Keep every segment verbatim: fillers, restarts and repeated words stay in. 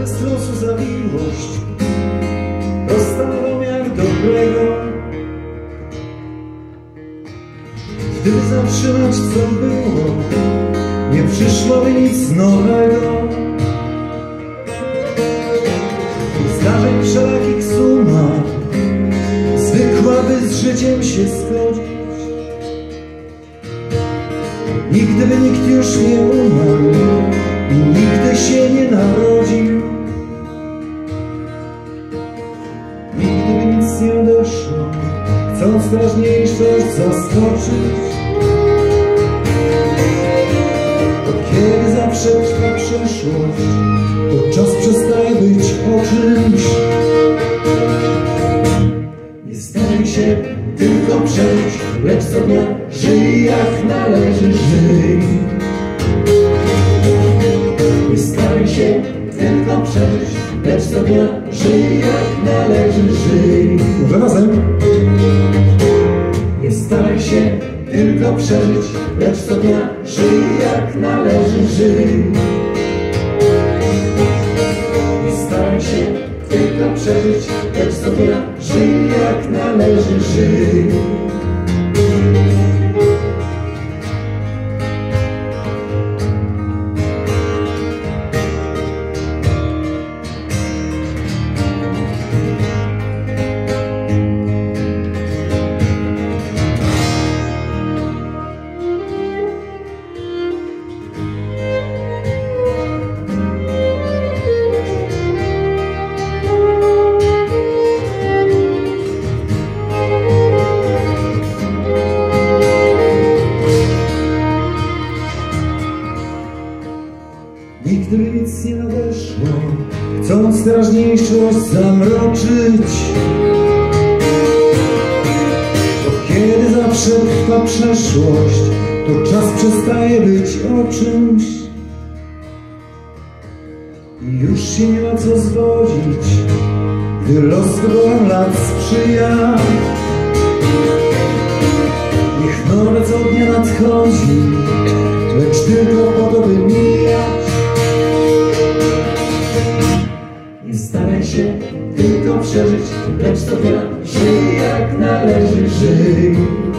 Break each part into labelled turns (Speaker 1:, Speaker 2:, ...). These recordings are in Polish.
Speaker 1: bez losu zawiłość rozstawał jak dobrego. Gdyby zatrzymać co było, nie przyszłoby nic nowego. Zdarzeń wszelakich suma zwykłaby z życiem się zgodzić. Nigdy by nikt już nie umarł i nigdy się nie narodził. Nigdy by nic nie odeszło, chcąc teraźniejszość zaskoczyć. Bo kiedy zawsze trwa przeszłość, to czas przestaje być o czymś. Nie staraj się tylko przeżyć, lecz co dnia żyj jak należy, żyj. Nie staraj się tylko przeżyć, lecz co dnia żyj jak należy, żyj. Może razem. Nie staraj się tylko przeżyć, lecz co dnia żyj jak należy, żyj. Nie staraj się tylko przeżyć, lecz co dnia żyj jak należy, żyj. Nigdy by nic nie nadeszło, chcąc teraźniejszość zamroczyć. Bo kiedy zawsze trwa przeszłość, to czas przestaje być o czymś. I już się nie ma co zwodzić, gdy los wyborem lat sprzyja. Niech nowe co dnia nadchodzi, lecz tylko po to by mijać. Nie staraj się tylko przeżyć, lecz co dnia żyj jak należy, żyj.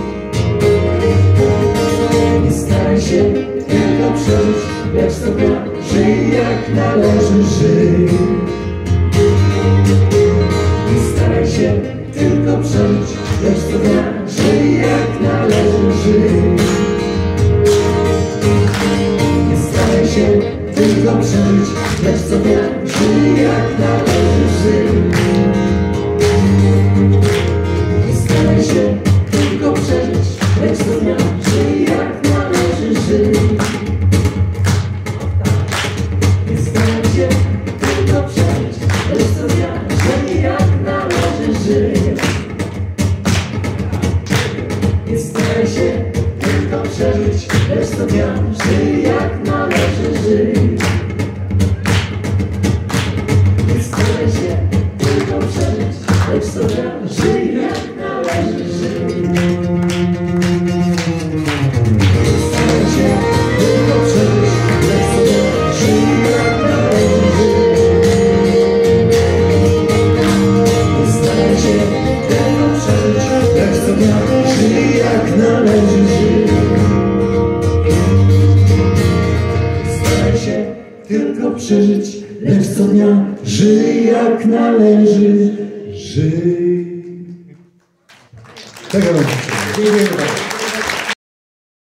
Speaker 1: Nie staraj się tylko przeżyć, lecz co dnia żyj jak należy, żyj. Nie staraj się tylko przeżyć, lecz co dnia żyj jak należy, żyj. Nie staraj się tylko przeżyć, lecz co dnia żyj jak należy, żyj. Nie staraj się tylko przeżyć, lecz co dnia żyj jak należy, żyj. Nie staraj się tylko przeżyć, lecz co dnia żyj jak należy, żyj. Nie staraj się tylko przeżyć, lecz co dnia żyj jak należy, żyj. Nie staraj się tylko przeżyć, lecz co dnia żyj jak należy, żyj. Nie staraj się tylko przeżyć, lecz co dnia żyj jak należy, żyj. Nie staraj się tylko przeżyć, lecz co dnia żyj jak należy, żyj. Staraj się tylko przeżyć, lecz co dnia żyj jak należy, żyj. Tak, dziękuję bardzo.